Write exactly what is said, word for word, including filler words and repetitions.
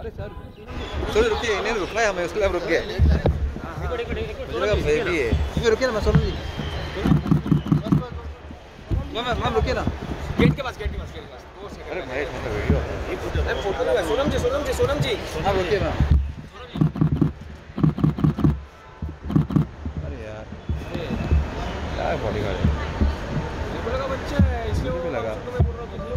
अरे सर थोड़ी रुकिए, इन्हें रुकना है हमें, उसके लिए रुक गए। बेबी है, इसमें रुकिए ना, मैं सोनम जी मैम मैम रुकिए ना, गेट के पास गेट के पास गेट के पास। अरे भाई वीडियो अरे फोटो है। सोनम जी सोनम जी सोनम जी हाँ रुकिए ना। अरे यार क्या बॉडी गार्ड है, बच्चा है इसलिए लगा।